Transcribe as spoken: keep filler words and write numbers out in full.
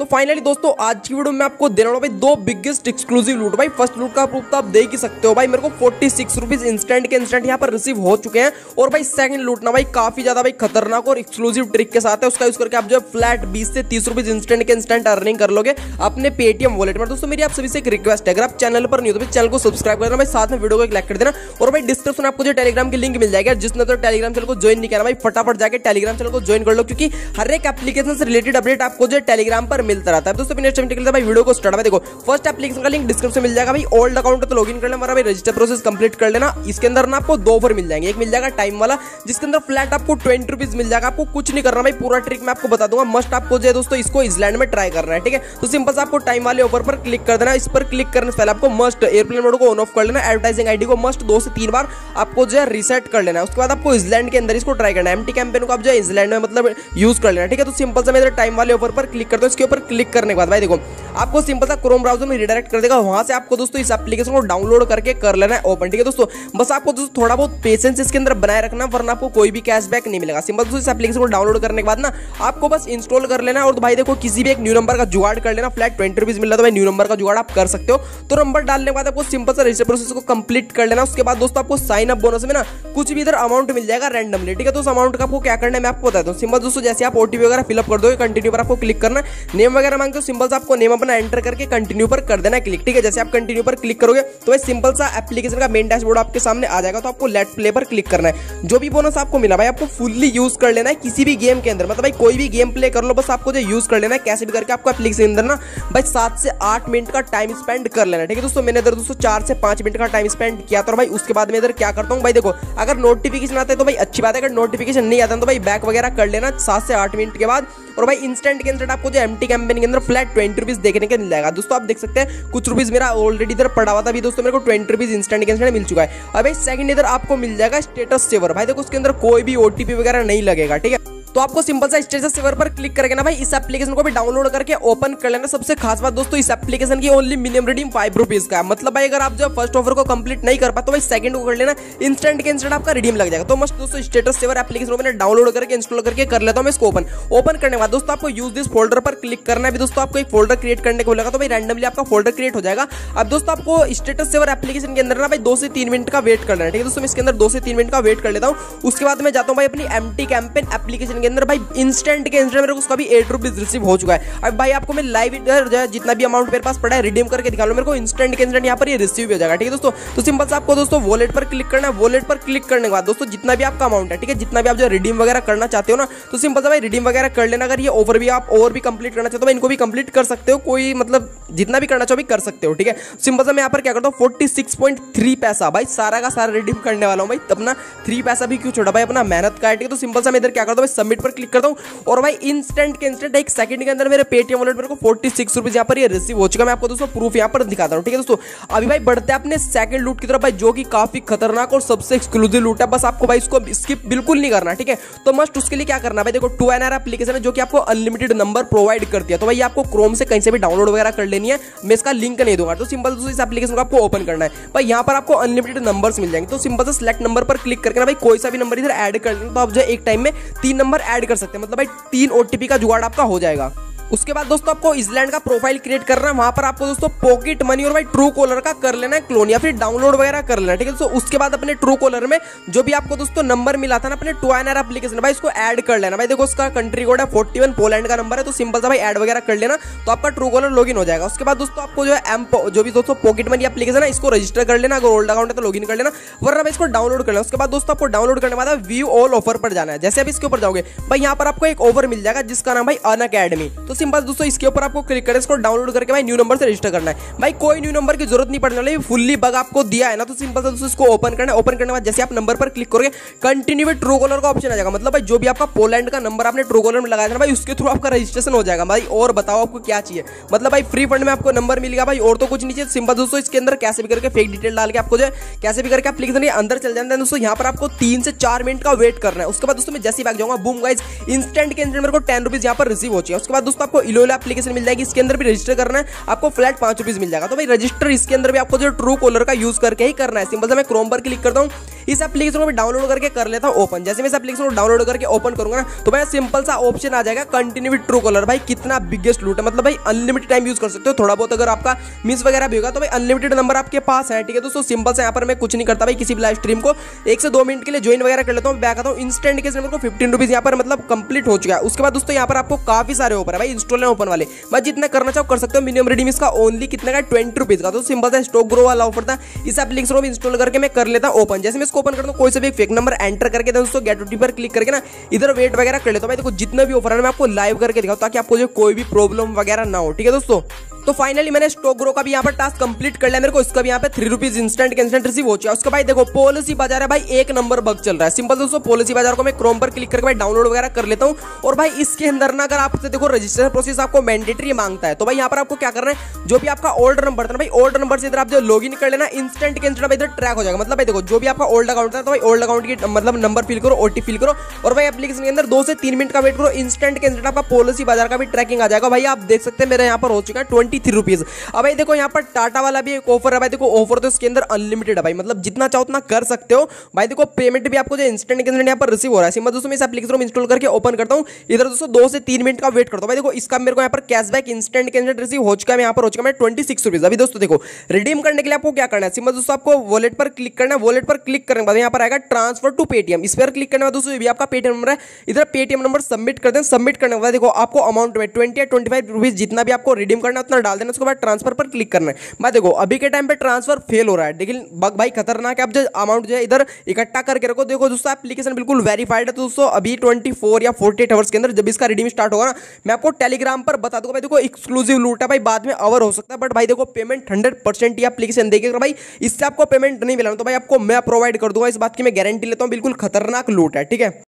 तो फाइनली दोस्तों आज की वीडियो में आपको देने वाला भाई दो बिगेस्ट एक्सक्लूसिव लूट। भाई फर्स्ट लूट का प्रूफ तो आप देख ही सकते हो भाई, मेरे को फोर्टी सिक्स रुपीज इंस्टेंट के इंस्टेंट यहाँ पर रिसीव हो चुके हैं। और भाई सेकंड लूट ना भाई काफी ज्यादा भाई खतरनाक और एक्सक्लूसिव ट्रिक के साथ है, उसका यूज करके आप जो फ्लैट बीस से तीस रुपीज इंस्टेंट के इंस्टेंट अर्निंग कर लोगे अपने पेटीएम वॉलेट में। दोस्तों मेरी आप सभी से एक रिक्वेस्ट है, अगर आप चैनल पर नहीं हो तो चैनल को सब्सक्राइब करना भाई, साथ में वीडियो को लाइक कर देना। और भाई डिस्क्रिप्शन में आपको जो टेलीग्राम की लिंक मिल जाएगा, जिसने तो टेलीग्राम चैनल को ज्वाइन नहीं किया भाई फटाफट जाके टेलीग्राम चैनल को ज्वाइन कर लो, क्योंकि हर एक एप्लीकेशन से रिलेटेड अपडेट आपको जो टेलीग्राम पर मिलता रहता है। दोस्तों नेक्स्ट टाइम भाई वीडियो को स्टार्ट में देखो, फर्स्ट एप्लीकेशन का लिंक डिस्क्रिप्शन में मिल जाएगा भाई। ओल्ड अकाउंट तो लॉगिन कर लेना, हमारा भाई रजिस्टर प्रोसेस कंप्लीट कर लेना। इसके अंदर ना आपको दो ऑफर मिल जाएंगे, एक मिल जाएगा टाइम वाला जिसके अंदर फ्लैट आपको ट्वेंटी रुपीज मिल जाएगा। आपको कुछ नहीं करना भाई, पूरा ट्रिक मैं आपको बता दूंगा। मस्ट आपको जो है दोस्तों इसको इजलैंड में ट्राई करना है, ठीक है। तो सिंपल से आपको टाइम वाले ऑफर पर क्लिक कर देना। इस पर क्लिक करने से पहले आपको मस्ट एयरप्लेन मोड को ऑन ऑफ कर लेना, एडवर्टाइजिंग आईडी को मस्ट दो से तीन बार आपको जो है रीसेट कर लेना है। उसके बाद आपको इजलैंड के अंदर इसको ट्राई करना है, एमटी कैंपेन को आप जो है इजलैंड में मतलब यूज कर लेना, ठीक है। तो सिंपल से मैं टाइम वाले ऑफर पर क्लिक करता हूं। इसके ऊपर क्लिक करने के बाद भाई देखो आपको सिंपल सा क्रोम ब्राउजर में रिडायरेक्ट कर देगा, वहां से आपको दोस्तों इस एप्लीकेशन को डाउनलोड करके कर लेना है ओपन, ठीक है दोस्तों। बस आपको दोस्तों थोड़ा बहुत पेशेंस इसके अंदर बनाए रखना, वरना आपको कोई भी कैशबैक नहीं मिलेगा। सिंपल दोस्तों इस एप्लीकेशन को डाउनलोड करने के बाद ना आपको बस इंस्टॉल कर लेना है। और भाई देखो किसी भी एक न्यू नंबर का जुगाड़ कर लेना, फ्लैट ट्वेंटी रुपीज मिल रहा है तो भाई न्यू नंबर का जुगाड़ आप कर सकते हो। तो नंबर डालने के बाद आपको सिंपल सा रजिस्टर प्रोसेस को कंप्लीट कर लेना। उसके बाद दोस्तों आपको साइन अप बोनस में ना कुछ भी इधर अमाउंट मिल जाएगा रैंडमली, ठीक है। तो उस अमाउंट का आपको क्या करना है मैं आपको बताता हूँ। सिंपल दोस्तों जैसे आप ओटीपी वगैरह फिलअप कर दोगे, कंटिन्यू पर आपको क्लिक करना है। नेम वगैरह मांगते हो, सिंपल सा आपको नेम अपना एंटर करके कंटिन्यू पर कर देना क्लिक, ठीक है। जैसे आप कंटिन्यू पर क्लिक करोगे तो भाई सिंपल सा एप्लीकेशन का मेन डैशबोर्ड आपके सामने आ जाएगा। तो आपको लेट प्ले पर क्लिक करना है। जो भी बोनस आपको मिला भाई आपको फुल्ली यूज कर लेना है किसी भी गेम के अंदर, मतलब भाई कोई भी गेम प्ले कर लो, बस आपको जो यूज कर लेना है कैसे भी करके। आपको एप्लीकेशन के अंदर ना भाई सात से आठ मिनट का टाइम स्पेंड कर लेना है, ठीक है दोस्तों। मैंने इधर दोस्तों चार से पांच मिनट का टाइम स्पेंड किया था। और भाई उसके बाद मैं इधर क्या करता हूँ भाई देखो, अगर नोटिफिकेशन आता है तो भाई अच्छी बात है, अगर नोटिफिकेशन नहीं आता तो भाई बैक वगैरह कर लेना सात से आठ मिनट के बाद। और भाई इंस्टेंट के अंदर आपको जो एमटी कैंपेन के अंदर फ्लैट ट्वेंटी रुपीज देखने के मिल जाएगा। दोस्तों आप देख सकते हैं कुछ रुपीज मेरा ऑलरेडी इधर पड़ा हुआ था, अभी दोस्तों मेरे को ट्वेंटी रुपीज इंस्टेंट के इंस्टेंट मिल चुका है। अब भाई सेकंड इधर आपको मिल जाएगा स्टेटस सेवर। भाई देखो उसके अंदर कोई भी ओटीपी वगैरह नहीं लगेगा, ठीक है। तो आपको सिंपल सा स्टेटस सेवर पर क्लिक करके ना भाई इस एप्लीकेशन को भी डाउनलोड करके ओपन कर लेना। सबसे खास बात दोस्तों इस एप्लीकेशन की only minimum redeem five rupees का है, मतलब भाई अगर आप जो फर्स्ट ऑफर को कंप्लीट नहीं कर पाते तो भाई सेकंड को कर लेना, इंस्टेंट के इंस्टेंट आपका रिडीम लग जाएगा। तो मस्त दोस्तों स्टेटस सेवर एप्लीकेशन को मैंने डाउनलोड करके इंस्टॉल करके कर लेता हूं मैं इसको ओपन। ओपन करने के बाद दोस्तों आपको यूज दिस फोल्डर पर क्लिक करना है। दोस्तों आपको एक फोल्डर क्रिएट करने को बोलेगा, तो भाई रैंडमली आपका फोल्डर क्रिएट हो जाएगा। अब दोस्तों आपको स्टेटस सेवर एप्लीकेशन के अंदर ना भाई दो से तीन मिनट का वेट करना है, ठीक है दोस्तों। मैं इसके अंदर दो से तीन मिनट का वेट कर लेता हूँ। उसके बाद मैं जाता हूँ भाई अपनी एमटी कैंपेन एप्लीकेशन के अंदर। भाई इंस्टेंट के इंस्टेंट मेरे को उसका भी एट रुपीज रिसीव हो चुका है। अब भाई आपको मैं लाइव इधर जो है जितना भी अमाउंट मेरे पास पड़ा है रिडीम करके दिखा लो, मेरे को इंस्टेंट के इंस्टेंट यहाँ पर ये रिसीव हो जाएगा, ठीक है दोस्तों। तो सिंपल से आपको दोस्तों वॉलेट पर क्लिक करना है। वॉलेट पर क्लिक करने के बाद दोस्तों जितना भी आपका अमाउंट है, ठीक है, जितना भी आप जो रिडीम वगैरह करना चाहते हो ना, तो सिंपल से भाई रिडीम वगैरह कर लेना। अगर ये ओवर भी आप और भी कंप्लीट करना चाहते हो इनको भी कंप्लीट कर सकते हो, कोई मतलब जितना भी करना चाहो भी कर सकते हो, ठीक है। सिंपल से मैं यहाँ पर क्या करता हूँ फोर्टी सिक्स पॉइंट थ्री पैसा भाई सारा का सारा रिडीम करने वाला हूँ भाई। अपना थ्री पैसा भी क्यों छोड़ा भाई, अपना मेहनत का है, ठीक है। तो सिंपल से मैं इधर क्या करता हूँ सबमिट पर क्लिक करता हूँ और भाई इंस्टेंट के इंस्टेंट एक सेकंड के अंदर मेरे पेटीएम वॉलेट मेरे को फोर्टी सिक्स रुपीज यहाँ पर ये रिसीव हो चुका है। मैं आपको दोस्तों प्रूफ यहाँ पर दिखाता हूँ, ठीक है दोस्तों। अभी भाई बढ़ते हैं अपने सेकंड लूट की तरफ भाई, जो कि काफी खतरनाक और सबसे एक्सक्लूसिव लूट है। बस आपको भाई इसको स्किप बिल्कुल नहीं करना, ठीक है। तो मस्ट उसके लिए क्या करना है भाई देखो, टू एन आर एप्लीकेशन है जो कि आपको अनलिमिटेड नंबर प्रोवाइड करती है। तो भाई आपको क्रोम से कहीं से भी डाउनलोड वगैरह कर लेनी है, मैं इसका लिंक नहीं दूंगा। तो सिंपल दोस्तों इस एप्लीकेशन को आपको ओपन करना है भाई, यहाँ पर आपको अनलिमिटेड नंबर्स मिल जाएंगे। तो सिंपल से सिलेक्ट नंबर पर क्लिक करके ना भाई कोई सा भी नंबर इधर ऐड कर लेना। तो आप जो एक टाइम में तीन नंबर ऐड कर सकते हैं, मतलब भाई तीन ओटीपी का जुगाड़ आपका हो जाएगा। उसके बाद दोस्तों आपको इजलैंड का प्रोफाइल क्रिएट करना है, वहां पर आपको दोस्तों पॉकेट मनी और भाई ट्रू कॉलर का कर लेना है क्लोन या फिर डाउनलोड वगैरह कर लेना है, ठीक है दोस्तों। उसके बाद अपने ट्रू कॉलर में जो भी आपको दोस्तों नंबर मिला था ना अपने टू एन आर एप्लीकेशन भाई इसको ऐड कर लेना भाई। देखो उसका कंट्री कोड है फोर्टी वन, पोलैंड का नंबर है। तो सिंपल सा भाई ऐड वगैरह कर लेना, तो आपका ट्रू कॉलर लॉगिन हो जाएगा। उसके बाद दोस्तों आपको जो है एम जो भी दोस्तों पॉकेट मनी एप्लीकेशन है इसको रजिस्टर कर लेना, अगर ओल्ड अकाउंट है तो लॉगिन कर लेना, वरना भाई इसको डाउनलोड कर लेना। उसके बाद दोस्तों आपको डाउनलोड करने के बाद व्यू ऑल ऑफर पर जाना है। जैसे आप इसके ऊपर जाओगे भाई यहाँ पर आपको एक ऑफर मिल जाएगा जिसका नाम भाई अनअकैडमी। तो सिंपल दोस्तों इसके ऊपर आपको क्लिक करें, इसको डाउनलोड करके भाई न्यू नंबर से रजिस्टर करना है। भाई कोई न्यू नंबर की जरूरत नहीं पड़ने वाली, फुल्ली बग आपको दिया है ना। तो सिंपल से दोस्तों इसको ओपन करना है। ओपन करने के बाद जैसे आप नंबर पर क्लिक करोगे कंटिन्यू विद ट्रू कॉलर का ऑप्शन आ जाएगा, मतलब भाई जो भी आपका पोलैंड का नंबर आपने ट्रू कॉलर में लगाया था भाई उसके थ्रू आपका रजिस्ट्रेशन हो जाएगा भाई। और बताओ आपको क्या चाहिए, मतलब भाई फ्री फंड में आपको नंबर मिल गया भाई, और तो कुछ नहीं चाहिए। सिंपल दोस्तों इसके अंदर कैसे भी करके फेक डिटेल डाल के आपको जो कैसे भी करके एप्लीकेशन के अंदर चल जाता है दोस्तों। यहाँ पर आपको तीन से चार मिनट का वेट करना है। उसके बाद दोस्तों मैं जैसे ही बैक जाऊंगा बूम गाइस इंस्टेंट के अंदर मेरे को टेन रुपीज यहाँ पर रिसीव हो चुका है। उसके बाद दोस्तों दोस्तों आपको इलोला एप्लीकेशन मिल जाएगी, इसके अंदर भी रजिस्टर करना है, आपको फ्लैट पांच रुपीज मिल जाएगा। तो भाई रजिस्टर इसके अंदर भी आपको जो ट्रू कॉलर का यूज करके ही करना है। सिंपल से मैं क्रोम पर क्लिक करता हूँ, इस एप्लीकेशन को डाउनलोड करके कर लेता हूँ ओपन। जैसे मैं इस एप्लीकेशन को डाउनलोड करके ओपन करूंगा ना, तो भाई सिंपल सा ऑप्शन आ जाएगा कंटिन्यू विद ट्रू कॉलर। भाई कितना बिगेस्ट लूट है, मतलब भाई अनलिमिटेड टाइम यूज कर सकते हो। थोड़ा बहुत अगर आपका मिस वगैरह भी होगा तो भाई अनलिमिटेड नंबर आपके पास है, ठीक है दोस्तों। सिंपल से यहाँ पर मैं कुछ नहीं करता भाई, किसी भी लाइव स्ट्रीम को एक से दो मिनट के लिए ज्वाइन वगैरह कर लेता हूँ, बैक आता हूँ, इंस्टेंट के नंबर को फिफ्टीन रुपीज यहाँ पर मतलब कंप्लीट हो चुका है। उसके बाद दोस्तों यहाँ पर आपको काफी सारे ऑफर है भाई, इंस्टॉल है ओपन वाले, मैं जितना करना चाहो कर सकते हो। मिनिमम रिडीम इसका ओनली कितने का, ट्वेंटी रुपीज का। तो सिंपल सा स्टॉक ग्रो वाला ऑफर था, इस एप्लीकेशन को इंस्टॉल करके मैं कर लेता हूँ ओपन। जैसे मैं इसको ओपन करता हूँ, कोई से भी फेक नंबर एंटर करके दोस्तों गेट ओटीपी पर क्लिक करके ना इधर वेट वगैरह कर लेता हूँ। भाई देखो जितना भी ऑफर है मैं आपको लाइव करके दिखाऊं, ताकि आपको जो कोई भी प्रॉब्लम वगैरह ना हो, ठीक है दोस्तों। तो फाइनली मैंने स्टॉक ग्रो का भी यहाँ पर टास्क कंप्लीट कर लिया मेरे को, इसका भी यहाँ पे थ्री रुपीज इंस्टेंट के इंस्टेंट रिसीव हो चुका है। उसका भाई देखो पॉलिसी बाजार है भाई, एक नंबर बग चल रहा है। सिंपल दोस्तों पॉलिसी बाजार को मैं क्रोम पर क्लिक करके भाई डाउनलोड वगैरह कर लेता हूँ। और भाई इसके अंदर ना अगर आपसे देखो रजिस्ट्रेशन प्रोसेस आपको मैंडेटरी मांगता है, तो भाई यहाँ पर आपको क्या करना है, जो भी आपका ओल्ड नंबर था ना भाई, ओल्ड नंबर से इधर आप जो लॉग इन कर लेना, इंस्टेंट के इंस्टेंट इधर ट्रैक हो जाएगा। मतलब भाई देखो जो भी आपका ओल्ड अकाउंट था, तो भाई ओल्ड अकाउंट की मतलब नंबर फिल करो, ओटीपी फिल करो, और भाई एप्लीकेशन के अंदर दो से तीन मिनट का वेट करो, इंस्टेंट के इंस्टेंट आपका पॉलिसी बाजार का भी ट्रैकिंग आ जाएगा। भाई आप देख सकते हैं मेरे यहाँ पर हो चुका है ट्वेंटी थ्री रुपीज। अब भाई देखो यहाँ पर टाटा वाला भी एक ऑफर है भाई, देखो ऑफर तो इसके अंदर अनलिमिटेड है भाई, मतलब जितना चाहो उतना कर सकते हो भाई। देखो पेमेंट भी आपको जो इंस्टेंट के इंस्टेंट यहाँ पर रिसीव हो रहा है। सिंपल दोस्तों मैं इस एप्लीकेशन को इंस्टॉल करके ओपन करता हूँ, इधर दोस्तों दो से तीन मिनट का वेट करता हूँ। भाई देखो इसका मेरे को यहाँ पर कैशबैक इंस्टेंट के इंस्टेंट रिसीव हो चुका है, यहाँ पर हो चुका है ट्वेंटी सिक्स रुपीज। अभी दोस्तों देखो रिडीम करने के लिए आपको क्या करना है, सिंपल दोस्तों आपको वॉलेट पर क्लिक करना है, वॉलेट पर क्लिक करने के बाद यहाँ पर आएगा ट्रांसफर टू पेटीएम, इस पर क्लिक करने के बाद दोस्तों भी आपका पेटीएम नंबर है, इधर पेटीएम नंबर सबमिट कर दें। सबमिट करने के बाद देखो आपको अमाउंट में ट्वेंटी या ट्वेंटी फाइव रुपीज जितना भी आपको रिडीम करना है उतना डाल देना। उसके बाद ट्रांसफर पर क्लिक करना है। मैं देखो अभी के टाइम पे ट्रांसफर फेल हो रहा है, लेकिन बग भाई खतरनाक है। आप जो अमाउंट जो है इधर इकट्ठा करके रखो। देखो दोस्तों एप्लीकेशन बिल्कुल वेरीफाइड है, तो दोस्तों अभी ट्वेंटी फोर या फोर्टी एट आवर्स के अंदर जब इसका रिडीम स्टार्ट होगा ना, मैं आपको टेलीग्राम पर बता दूंगा। भाई देखो एक्सक्लूसिव लूट है भाई, बाद में अवर हो सकता है, बट भाई देखो पेमेंट हंड्रेड परसेंट ये एप्लीकेशन देगी। अगर भाई इससे आपको पेमेंट नहीं मिला तो भाई आपको मैं प्रोवाइड कर दूंगा, इस बात की मैं गारंटी लेता हूँ। बिल्कुल खतरनाक लूट है, ठीक है।